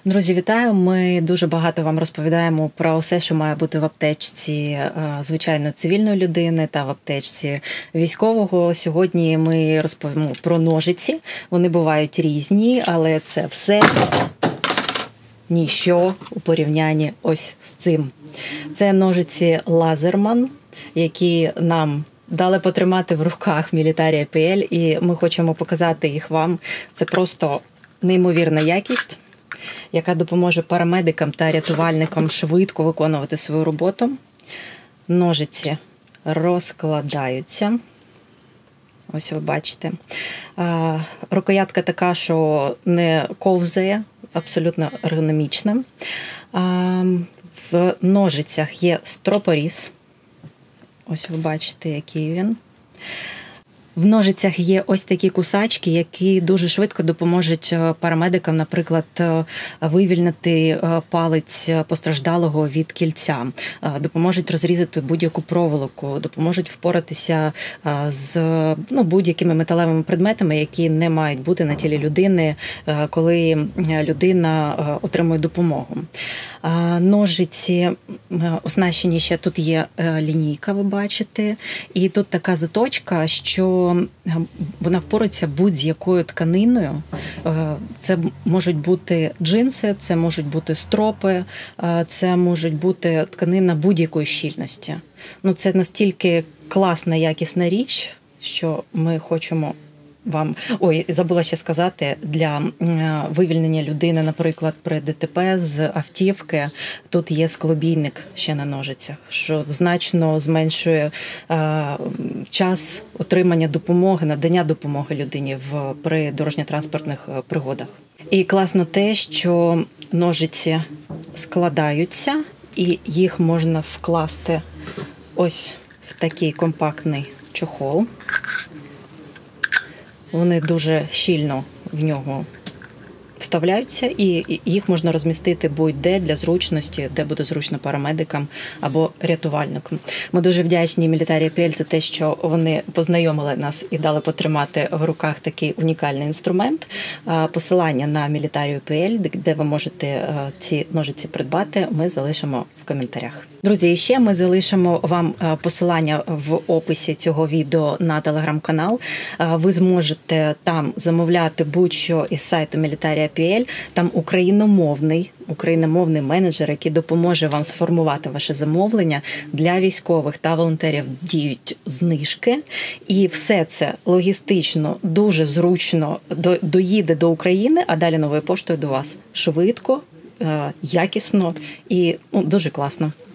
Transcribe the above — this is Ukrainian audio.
Друзі, вітаю! Ми дуже багато вам розповідаємо про все, що має бути в аптечці, звичайно, цивільної людини та в аптечці військового. Сьогодні ми розповімо про ножиці. Вони бувають різні, але це все ніщо у порівнянні ось з цим. Це ножиці Лазерман, які нам дали потримати в руках Military APL, і ми хочемо показати їх вам. Це просто неймовірна якість, яка допоможе парамедикам та рятувальникам швидко виконувати свою роботу. Ножиці розкладаються. Ось ви бачите. Рукоятка така, що не ковзає, абсолютно ергономічна. В ножицях є стропоріз. Ось ви бачите, який він. В ножицях є ось такі кусачки, які дуже швидко допоможуть парамедикам, наприклад, вивільнити палець постраждалого від кільця, допоможуть розрізати будь-яку проволоку, допоможуть впоратися з будь-якими металевими предметами, які не мають бути на тілі людини, коли людина отримує допомогу. Ножиці оснащені ще, тут є лінійка, ви бачите, і тут така заточка, що вона впорається будь-з якою тканиною. Це можуть бути джинси, це можуть бути стропи, це можуть бути тканина будь-якої щільності. Це настільки класна, якісна річ, що ми хочемо вам... забула ще сказати, для вивільнення людини, наприклад, при ДТП з автівки, тут є склобійник ще на ножицях, що значно зменшує час отримання допомоги, надання допомоги людині при дорожньо-транспортних пригодах. І класно те, що ножиці складаються, і їх можна вкласти ось в такий компактний чохол. Вони дуже щільно в нього вставляються, і їх можна розмістити будь-де для зручності, де буде зручно парамедикам або рятувальникам. Ми дуже вдячні Military APL за те, що вони познайомили нас і дали потримати в руках такий унікальний інструмент. Посилання на Military APL, де ви можете ці ножиці придбати, ми залишимо в коментарях. Друзі, і ще ми залишимо вам посилання в описі цього відео на телеграм-канал. Ви зможете там замовляти будь-що із сайту Military APL. Там україномовний менеджер, який допоможе вам сформувати ваше замовлення. Для військових та волонтерів діють знижки. І все це логістично, дуже зручно доїде до України, а далі новою поштою до вас. Швидко, якісно і дуже класно.